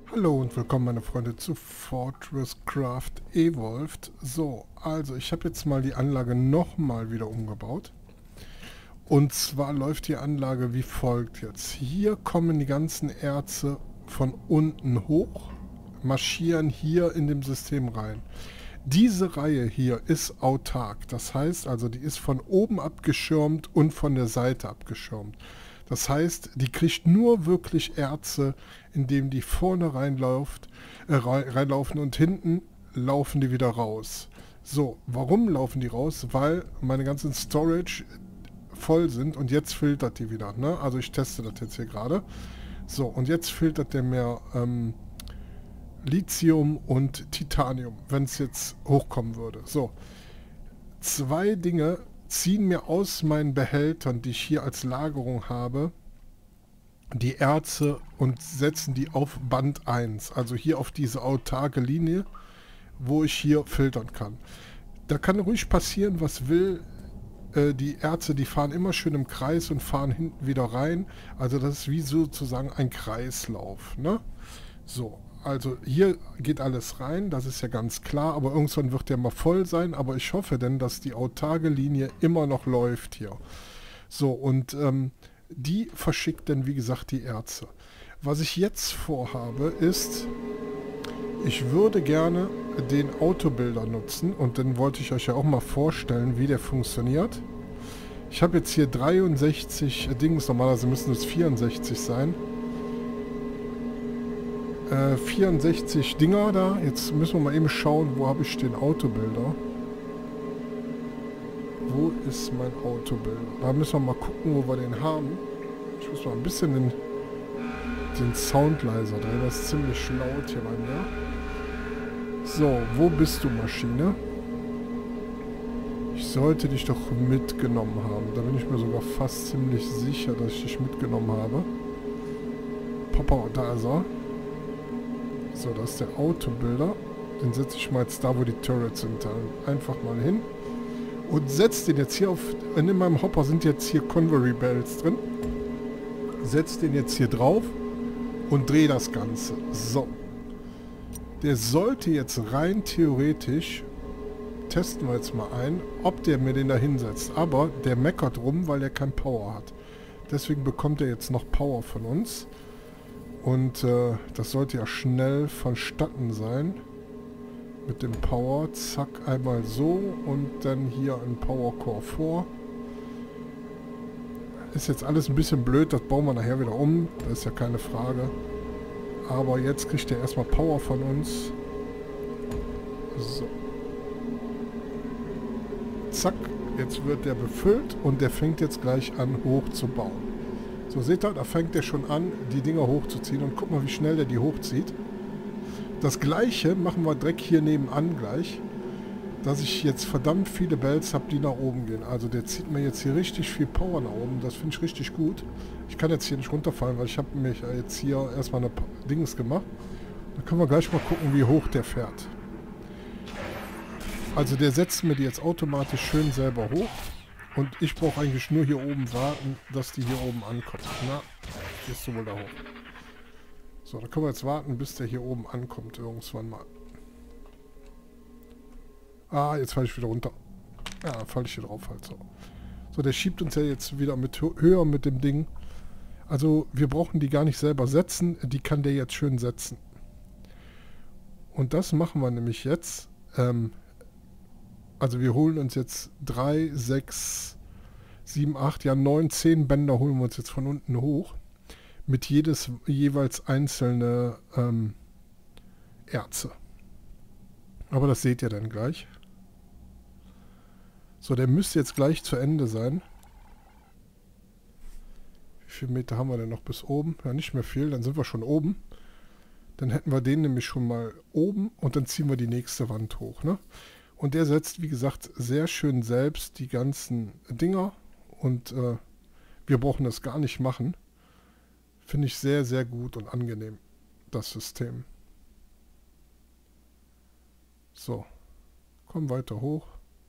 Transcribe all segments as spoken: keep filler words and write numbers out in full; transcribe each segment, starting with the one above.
Hallo und willkommen meine Freunde zu Fortress Craft Evolved. So, also ich habe jetzt mal die Anlage nochmal wieder umgebaut. Und zwar läuft die Anlage wie folgt jetzt. Hier kommen die ganzen Erze von unten hoch, marschieren hier in dem System rein. Diese Reihe hier ist autark, das heißt also, die ist von oben abgeschirmt und von der Seite abgeschirmt. Das heißt, die kriegt nur wirklich Erze, indem die vorne reinläuft, äh, reinlaufen und hinten laufen die wieder raus. So, warum laufen die raus? Weil meine ganzen Storage voll sind und jetzt filtert die wieder. Ne? Also ich teste das jetzt hier gerade. So, und jetzt filtert der mehr ähm, Lithium und Titanium, wenn es jetzt hochkommen würde. So, zwei Dinge ziehen mir aus meinen Behältern, die ich hier als Lagerung habe, die Erze und setzen die auf Band eins, also hier auf diese autarke Linie, wo ich hier filtern kann. Da kann ruhig passieren, was will. Äh, die Erze, die fahren immer schön im Kreis und fahren hinten wieder rein. Also das ist wie sozusagen ein Kreislauf. Ne? So, also hier geht alles rein, das ist ja ganz klar, aber irgendwann wird der mal voll sein, aber ich hoffe denn, dass die autarke Linie immer noch läuft hier. So, und ähm, die verschickt dann, wie gesagt, die Erze. Was ich jetzt vorhabe, ist, ich würde gerne den Autobuilder nutzen und dann wollte ich euch ja auch mal vorstellen, wie der funktioniert. Ich habe jetzt hier dreiundsechzig Dings, normalerweise müssen es vierundsechzig sein. Äh, vierundsechzig Dinger da. Jetzt müssen wir mal eben schauen, wo habe ich den Autobuilder. Wo ist mein Autobuilder? Da müssen wir mal gucken, wo wir den haben. Ich muss mal ein bisschen den, den Sound leiser drehen. Das ist ziemlich laut hier bei mir. So, wo bist du, Maschine? Ich sollte dich doch mitgenommen haben. Da bin ich mir sogar fast ziemlich sicher, dass ich dich mitgenommen habe. Papa, da ist er. So, das ist der Autobuilder. Den setze ich mal jetzt da, wo die Turrets sind. Einfach mal hin. Und setze den jetzt hier auf... In meinem Hopper sind jetzt hier Convery Bells drin. Setze den jetzt hier drauf und drehe das Ganze. So. Der sollte jetzt rein theoretisch... Testen wir jetzt mal ein, ob der mir den da hinsetzt. Aber der meckert rum, weil er kein Power hat. Deswegen bekommt er jetzt noch Power von uns. Und äh, das sollte ja schnell vonstatten sein. Mit dem Power. Zack, einmal so und dann hier ein Power Core vor. Ist jetzt alles ein bisschen blöd, das bauen wir nachher wieder um. Das ist ja keine Frage. Aber jetzt kriegt er erstmal Power von uns. So. Zack, jetzt wird der befüllt und der fängt jetzt gleich an hoch zu bauen. So, seht ihr, da fängt er schon an, die Dinger hochzuziehen und guck mal, wie schnell der die hochzieht. Das gleiche machen wir direkt hier nebenan gleich, dass ich jetzt verdammt viele Bells habe, die nach oben gehen. Also der zieht mir jetzt hier richtig viel Power nach oben, das finde ich richtig gut. Ich kann jetzt hier nicht runterfallen, weil ich habe mich jetzt hier erstmal eine Dings gemacht. Dann können wir gleich mal gucken, wie hoch der fährt. Also der setzt mir die jetzt automatisch schön selber hoch. Und ich brauche eigentlich nur hier oben warten, dass die hier oben ankommt. Na, gehst du wohl da hoch. So, dann können wir jetzt warten, bis der hier oben ankommt irgendwann mal. Ah, jetzt falle ich wieder runter. Ja, dann falle ich hier drauf halt so. So, der schiebt uns ja jetzt wieder mit höher mit dem Ding. Also wir brauchen die gar nicht selber setzen. Die kann der jetzt schön setzen. Und das machen wir nämlich jetzt. Ähm, Also wir holen uns jetzt drei, sechs, sieben, acht, ja neun, zehn Bänder holen wir uns jetzt von unten hoch. Mit jedes jeweils einzelne ähm, Erze. Aber das seht ihr dann gleich. So, der müsste jetzt gleich zu Ende sein. Wie viele Meter haben wir denn noch bis oben? Ja, nicht mehr viel, dann sind wir schon oben. Dann hätten wir den nämlich schon mal oben und dann ziehen wir die nächste Wand hoch, ne? Und der setzt, wie gesagt, sehr schön selbst die ganzen Dinger. Und äh, wir brauchen das gar nicht machen. Finde ich sehr, sehr gut und angenehm, das System. So, komm weiter hoch.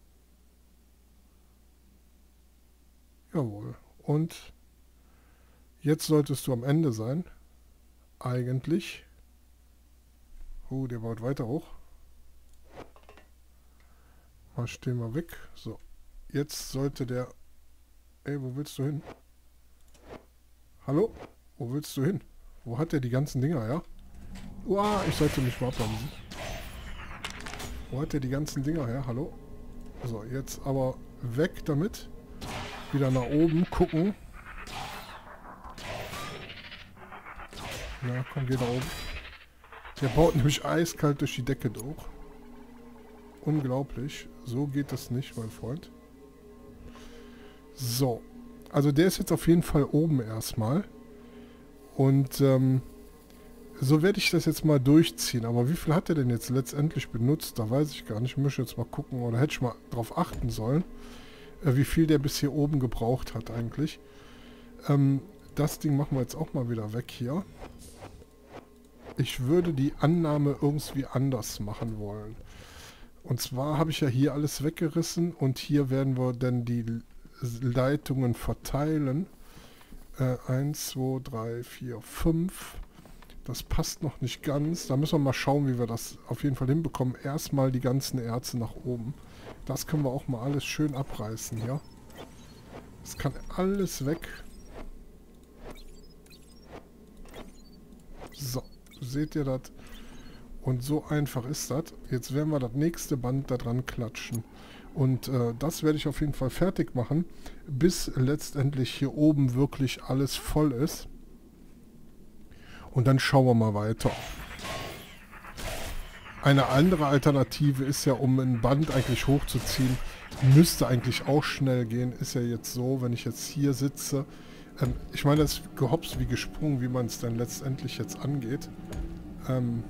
Jawohl. Und jetzt solltest du am Ende sein. Eigentlich. Oh, der baut weiter hoch. Mal stehen wir weg. So. Jetzt sollte der... Ey, wo willst du hin? Hallo? Wo willst du hin? Wo hat der die ganzen Dinger, ja? Uah, ich sollte mich mal abbremsen. Wo hat der die ganzen Dinger her? Hallo? So, jetzt aber weg damit. Wieder nach oben gucken. Ja, komm, geh da oben. Der baut nämlich eiskalt durch die Decke durch. Unglaublich. So geht das nicht, mein Freund. So. Also der ist jetzt auf jeden Fall oben erstmal. Und ähm, so werde ich das jetzt mal durchziehen. Aber wie viel hat er denn jetzt letztendlich benutzt? Da weiß ich gar nicht. Ich muss jetzt mal gucken. Oder hätte ich mal drauf achten sollen, äh, wie viel der bis hier oben gebraucht hat eigentlich. Ähm, das Ding machen wir jetzt auch mal wieder weg hier. Ich würde die Annahme irgendwie anders machen wollen. Und zwar habe ich ja hier alles weggerissen und hier werden wir dann die Leitungen verteilen. Äh, eins, zwei, drei, vier, fünf. Das passt noch nicht ganz. Da müssen wir mal schauen, wie wir das auf jeden Fall hinbekommen. Erstmal die ganzen Erze nach oben. Das können wir auch mal alles schön abreißen hier. Das kann alles weg. So, seht ihr das? Und so einfach ist das. Jetzt werden wir das nächste Band da dran klatschen. Und äh, das werde ich auf jeden Fall fertig machen, bis letztendlich hier oben wirklich alles voll ist. Und dann schauen wir mal weiter. Eine andere Alternative ist ja, um ein Band eigentlich hochzuziehen, müsste eigentlich auch schnell gehen. Ist ja jetzt so, wenn ich jetzt hier sitze. Ähm, ich meine, das ist gehopst wie gesprungen, wie man es dann letztendlich jetzt angeht. Ähm,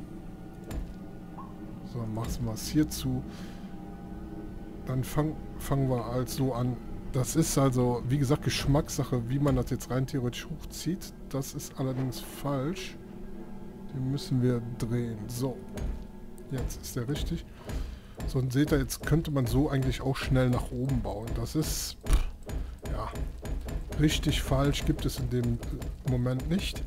so, machen wir es hier zu. Dann fang, fangen wir halt so an. Das ist also, wie gesagt, Geschmackssache, wie man das jetzt rein theoretisch hochzieht. Das ist allerdings falsch. Den müssen wir drehen. So, jetzt ist der richtig. So, und seht ihr, jetzt könnte man so eigentlich auch schnell nach oben bauen. Das ist, ja, richtig falsch gibt es in dem Moment nicht.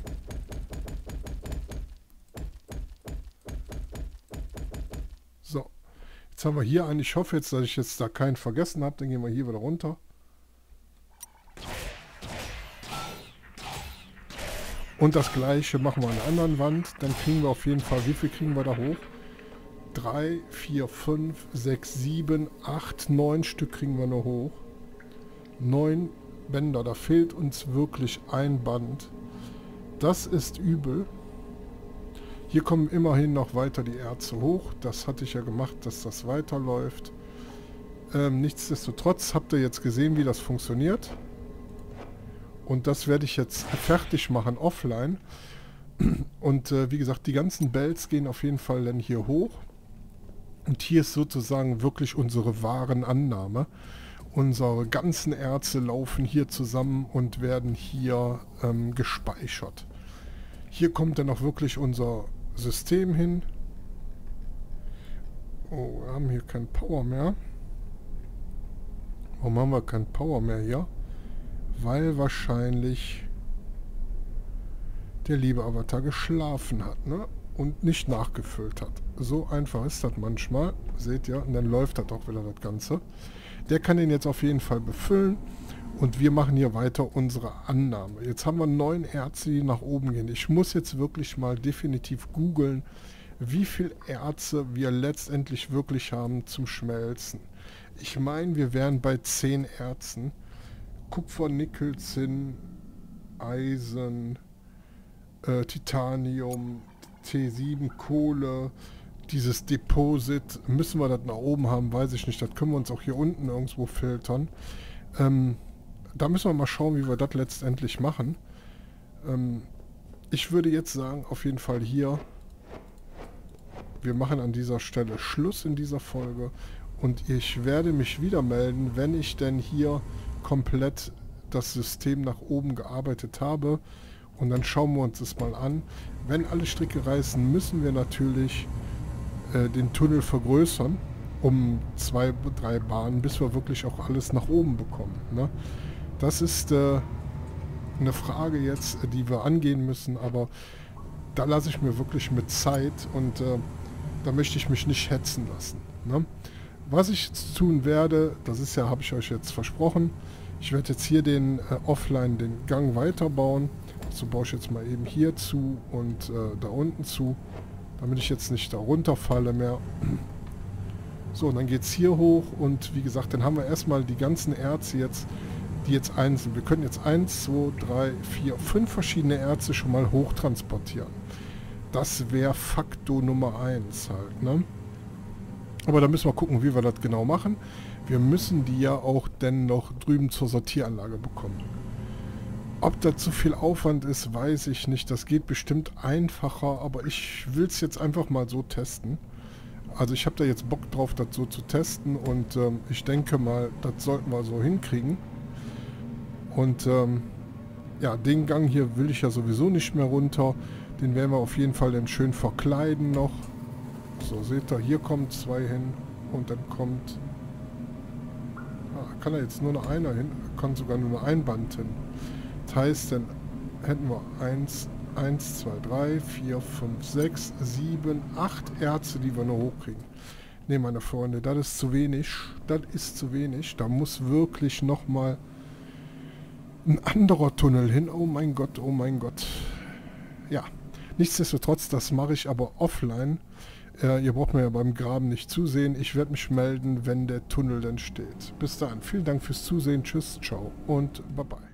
So, jetzt haben wir hier einen. Ich hoffe jetzt, dass ich jetzt da keinen vergessen habe. Dann gehen wir hier wieder runter. Und das gleiche machen wir an der anderen Wand. Dann kriegen wir auf jeden Fall, wie viel kriegen wir da hoch? drei, vier, fünf, sechs, sieben, acht, neun Stück kriegen wir nur hoch. neun Bänder, da fehlt uns wirklich ein Band. Das ist übel. Hier kommen immerhin noch weiter die Erze hoch. Das hatte ich ja gemacht, dass das weiterläuft. Ähm, nichtsdestotrotz habt ihr jetzt gesehen, wie das funktioniert. Und das werde ich jetzt fertig machen offline. Und äh, wie gesagt, die ganzen Bells gehen auf jeden Fall dann hier hoch. Und hier ist sozusagen wirklich unsere Warenannahme. Unsere ganzen Erze laufen hier zusammen und werden hier ähm, gespeichert. Hier kommt dann auch wirklich unser System hin. Oh, wir haben hier kein Power mehr. Warum haben wir kein Power mehr hier? Weil wahrscheinlich der liebe Avatar geschlafen hat, ne? Und nicht nachgefüllt hat. So einfach ist das manchmal. Seht ihr, und dann läuft das auch wieder das Ganze. Der kann den jetzt auf jeden Fall befüllen. Und wir machen hier weiter unsere Annahme. Jetzt haben wir neun Erze, die nach oben gehen. Ich muss jetzt wirklich mal definitiv googeln, wie viel Erze wir letztendlich wirklich haben zum Schmelzen. Ich meine, wir wären bei zehn Erzen. Kupfer, Nickel, Zinn, Eisen, äh, Titanium, T sieben, Kohle, dieses Deposit, müssen wir das nach oben haben, weiß ich nicht. Das können wir uns auch hier unten irgendwo filtern. Ähm, da müssen wir mal schauen, wie wir das letztendlich machen. Ähm, ich würde jetzt sagen, auf jeden Fall hier, wir machen an dieser Stelle Schluss in dieser Folge. Und ich werde mich wieder melden, wenn ich denn hier komplett das System nach oben gearbeitet habe. Und dann schauen wir uns das mal an. Wenn alle Stricke reißen, müssen wir natürlich äh, den Tunnel vergrößern, um zwei, drei Bahnen, bis wir wirklich auch alles nach oben bekommen. Ne? Das ist äh, eine Frage jetzt, die wir angehen müssen, aber da lasse ich mir wirklich mit Zeit und äh, Da möchte ich mich nicht hetzen lassen. Ne? Was ich jetzt tun werde, das ist ja, habe ich euch jetzt versprochen, ich werde jetzt hier den äh, Offline den Gang weiterbauen. So baue ich jetzt mal eben hier zu und äh, da unten zu, damit ich jetzt nicht da runterfalle mehr. So, und dann geht es hier hoch und wie gesagt, dann haben wir erstmal die ganzen Erze jetzt, die jetzt einzeln. Wir können jetzt eins, zwei, drei, vier, fünf verschiedene Erze schon mal hoch transportieren. Das wäre Faktor Nummer eins halt, ne? Aber da müssen wir gucken, wie wir das genau machen. Wir müssen die ja auch dann noch drüben zur Sortieranlage bekommen. Ob das zu viel Aufwand ist, weiß ich nicht. Das geht bestimmt einfacher, aber ich will es jetzt einfach mal so testen. Also ich habe da jetzt Bock drauf, das so zu testen und ähm, ich denke mal, das sollten wir so hinkriegen. Und ähm, ja, den Gang hier will ich ja sowieso nicht mehr runter. Den werden wir auf jeden Fall dann schön verkleiden noch. So, seht ihr, hier kommen zwei hin und dann kommt... Ah, kann da jetzt nur noch einer hin? Kann sogar nur noch ein Band hin. Das heißt, dann hätten wir eins, eins, zwei, drei, vier, fünf, sechs, sieben, acht Erze, die wir nur hochkriegen. Ne, meine Freunde, das ist zu wenig. Das ist zu wenig. Da muss wirklich nochmal ein anderer Tunnel hin. Oh mein Gott, oh mein Gott. Ja, nichtsdestotrotz, das mache ich aber offline. Äh, ihr braucht mir ja beim Graben nicht zusehen. Ich werde mich melden, wenn der Tunnel dann steht. Bis dahin, vielen Dank fürs Zusehen. Tschüss, ciao und bye bye.